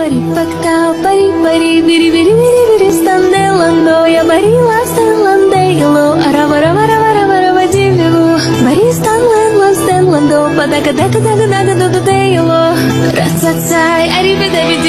pari pari viri viri viri viri standelando ya bari la stanlandelo aravara vara vara vara vadivelo bari stanlando padaka daka daka daka do delo ratsai ari bedevi